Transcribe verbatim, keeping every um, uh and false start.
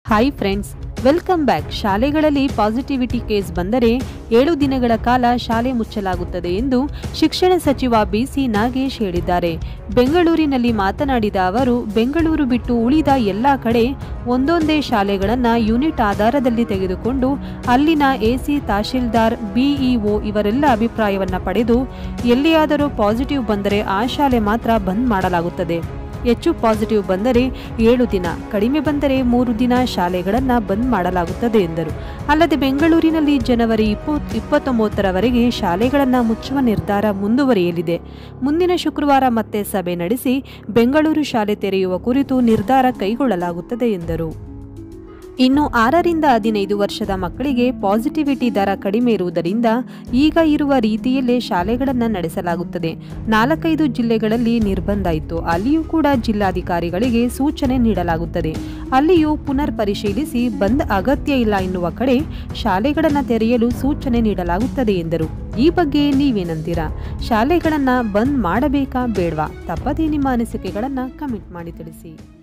Hi friends, welcome back. ಶಾಲೆಗಳಲ್ಲಿ positivity case ಬಂದರೆ ಏಳು ದಿನಗಳ ಕಾಲ ಶಾಲೆ ಮುಚ್ಚಲಾಗುತ್ತದೆ ಎಂದು ಶಿಕ್ಷಣ ಸಚಿವ ಬಿಸಿ ನಾಗೇಶ್ ಹೇಳಿದ್ದಾರೆ. ಬೆಂಗಳೂರಿನಲ್ಲಿ ಮಾತನಾಡಿದ ಅವರು, ಬೆಂಗಳೂರು ಬಿಟ್ಟು ಉಳಿದ ಎಲ್ಲ ಕಡೆ ಒಂದೊಂದೇ ಶಾಲೆಗಳನ್ನು ಯೂನಿಟ್ ಆಧಾರದಲ್ಲಿ ತೆಗೆದುಕೊಂಡು ಅಲ್ಲಿನ ಎಸಿ, ತಹಶೀಲ್ದಾರ್, ಬಿಇಒ ಇವರೆಲ್ಲ ಅಭಿಪ್ರಾಯವನ್ನು ಪಡೆದು ಎಲ್ಲಿಯಾದರೂ ಪಾಸಿಟಿವ್ ಬಂದರೆ ಆ ಶಾಲೆ ಮಾತ್ರ ಬಂದ್ ಮಾಡಲಾಗುತ್ತದೆ. ಹೆಚ್ಚು ಪಾಸಿಟಿವ್ ಬಂದರೆ ಏಳು ದಿನ, ಕಡಿಮೆ ಬಂದರೆ ಮೂರು ದಿನ ಶಾಲೆಗಳನ್ನು ಬಂದ್ ಮಾಡಲಾಗುತ್ತದೆ ಎಂದರು. ಅಲ್ಲದೆ ಬೆಂಗಳೂರಿನಲ್ಲಿ ಜನವರಿ ಇಪ್ಪತ್ ಇಪ್ಪತ್ತೊಂಬತ್ತರವರೆಗೆ ಶಾಲೆಗಳನ್ನು ಮುಚ್ಚುವ ನಿರ್ಧಾರ ಮುಂದುವರಿಯಲಿದೆ. ಮುಂದಿನ ಶುಕ್ರವಾರ ಮತ್ತೆ ಸಭೆ ನಡೆಸಿ ಬೆಂಗಳೂರು ಶಾಲೆ ತೆರೆಯುವ ಕುರಿತು ನಿರ್ಧಾರ ಕೈಗೊಳ್ಳಲಾಗುತ್ತದೆ ಎಂದರು. ಇನ್ನು ಆರರಿಂದ ಹದಿನೈದು ವರ್ಷದ ಮಕ್ಕಳಿಗೆ ಪಾಸಿಟಿವಿಟಿ ದರ ಕಡಿಮೆ ಇರುವುದರಿಂದ ಈಗ ಇರುವ ರೀತಿಯಲ್ಲೇ ಶಾಲೆಗಳನ್ನು ನಡೆಸಲಾಗುತ್ತದೆ. ನಾಲ್ಕೈದು ಜಿಲ್ಲೆಗಳಲ್ಲಿ ನಿರ್ಬಂಧ ಇತ್ತು, ಅಲ್ಲಿಯೂ ಕೂಡ ಜಿಲ್ಲಾಧಿಕಾರಿಗಳಿಗೆ ಸೂಚನೆ ನೀಡಲಾಗುತ್ತದೆ. ಅಲ್ಲಿಯೂ ಪುನರ್ ಪರಿಶೀಲಿಸಿ ಬಂದ್ ಅಗತ್ಯ ಇಲ್ಲ ಎನ್ನುವ ಕಡೆ ಶಾಲೆಗಳನ್ನು ತೆರೆಯಲು ಸೂಚನೆ ನೀಡಲಾಗುತ್ತದೆ ಎಂದರು. ಈ ಬಗ್ಗೆ ನೀವೇನಂತೀರಾ? ಶಾಲೆಗಳನ್ನು ಬಂದ್ ಮಾಡಬೇಕಾ ಬೇಡವಾ? ತಪ್ಪದೇ ನಿಮ್ಮ ಅನಿಸಿಕೆಗಳನ್ನು ಕಮೆಂಟ್ ಮಾಡಿ ತಿಳಿಸಿ.